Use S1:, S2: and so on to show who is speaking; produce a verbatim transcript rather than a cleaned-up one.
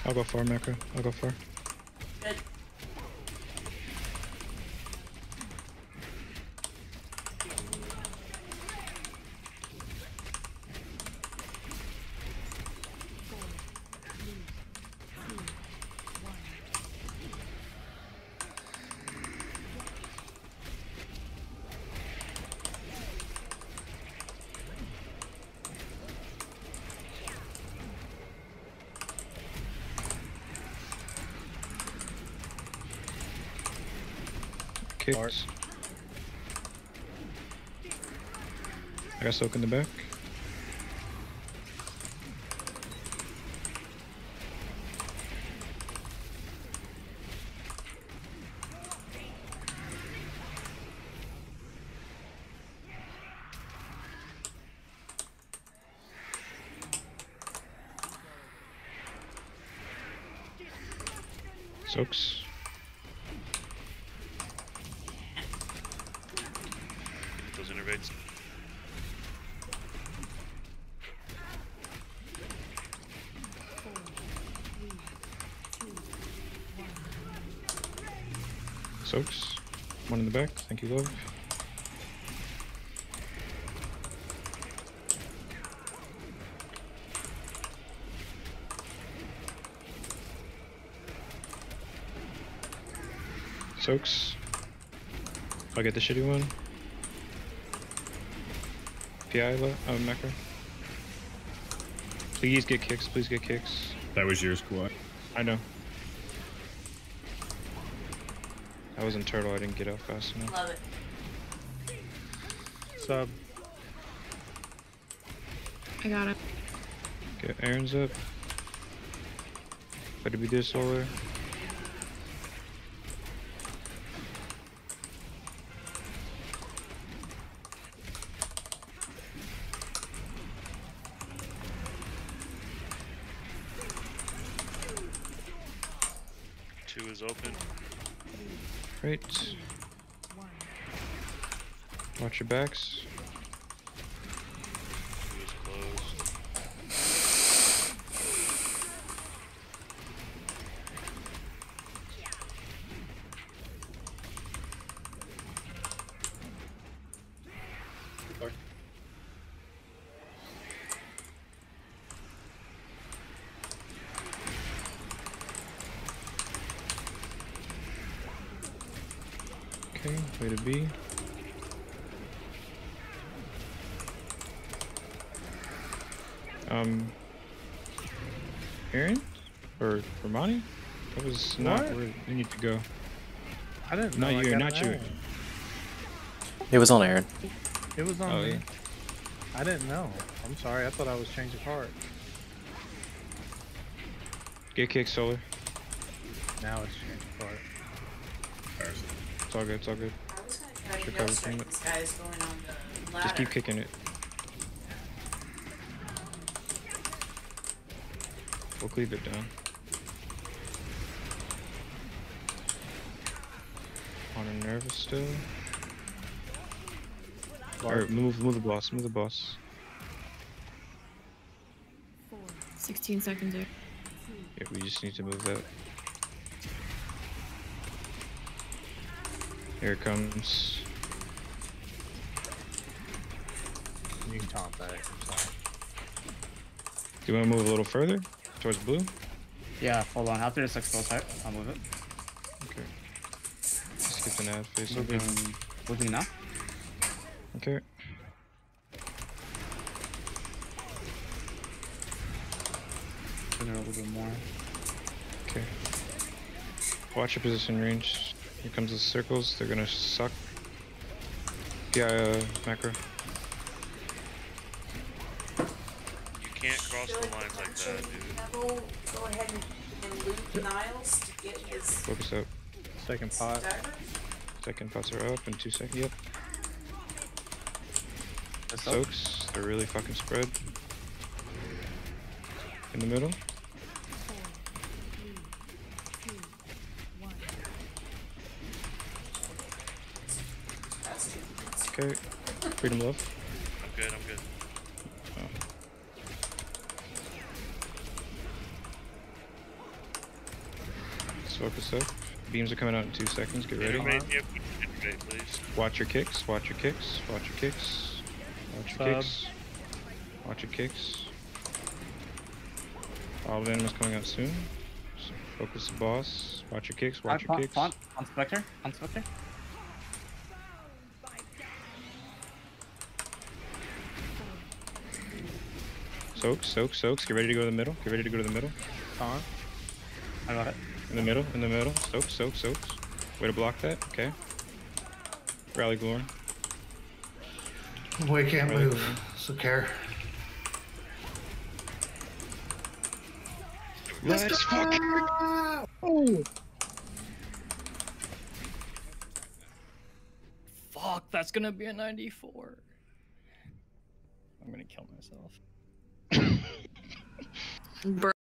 S1: I'll go far, Macro. I'll go far.
S2: Good.
S1: Kicks. I got soak in the back. Soaks.
S3: Those innervates.
S1: Soaks. One in the back. Thank you, love. Soaks. I'll get the shitty one. P I, low. Oh, macro. Please get kicks. Please get kicks.
S4: That was yours, cool.
S1: I know. I was in turtle. I didn't get out fast enough.
S2: Love it.
S5: Sub.
S6: I got it.
S1: Get Aaron's up. Better be this solar.
S3: Two is open.
S1: Great. Watch your backs.
S3: Two is closed.
S1: Okay, way to be. Um, Aaron or Romani? That was not
S5: What?
S1: where you need to go.
S5: I didn't know.
S1: Not
S5: I
S1: you,
S5: got
S1: not
S5: an
S1: you.
S5: Aaron.
S7: It was on Aaron.
S5: It was on
S1: Oh
S5: me.
S1: yeah.
S5: I didn't know. I'm sorry. I thought I was changing part.
S1: Get kicked, solar.
S5: Now it's changing part.
S1: It's all good. It's all good.
S2: I was gonna try to
S1: Should
S2: no
S1: cover
S2: strike
S1: from it.
S2: this guy's going on the ladder.
S1: Just keep kicking it. We'll cleave it down. On Inerva still. Or move, move the boss. Move the boss.
S6: sixteen seconds here.
S1: Yeah, we just need to move that. Here it comes.
S5: You can taunt that. I'm sorry.
S1: Do you want to move a little further towards blue?
S8: Yeah, hold on. After this expo type, I'll move it.
S1: Okay. Skip an ad face.
S8: Moving,
S1: down.
S8: moving now.
S1: Okay.
S8: Moving a little bit more.
S1: Okay. Watch your position range. Here comes the circles. They're gonna suck. Yeah, uh, macro.
S3: You can't cross the lines like that, dude.
S2: Neville, go ahead and, and loot Niles to get his
S1: Focus up.
S5: Second pot.
S2: dagger.
S1: Second pots are up in two seconds. Yep.
S8: That's up.
S1: Soaks. They're really fucking spread. In the middle.
S2: That's two.
S1: Okay. Freedom love.
S3: I'm good, I'm good.
S1: Oh. Focus, focus up. Beams are coming out in two seconds. Get ready.
S3: Innervate me up with Innervate, please.
S1: Watch your kicks. Watch your kicks. Watch your kicks. Watch your
S5: Sub.
S1: kicks. Watch your kicks. All the enemies coming out soon. So focus the boss. Watch your kicks. Watch your
S8: Font,
S1: kicks.
S8: font, font Spectre, font Spectre.
S1: Soaks, soaks, soaks. Get ready to go to the middle. Get ready to go to the middle.
S5: On.
S8: I got it.
S1: In the middle. In the middle. Soaks, soaks, soaks. Way to block that. Okay. Rally Glory.
S4: Boy can't
S1: Rally
S4: move,
S1: Glory.
S4: so care.
S1: Let's fucking
S4: Oh!
S9: Fuck, that's gonna be a ninety-four. I'm gonna kill myself.
S6: Bro.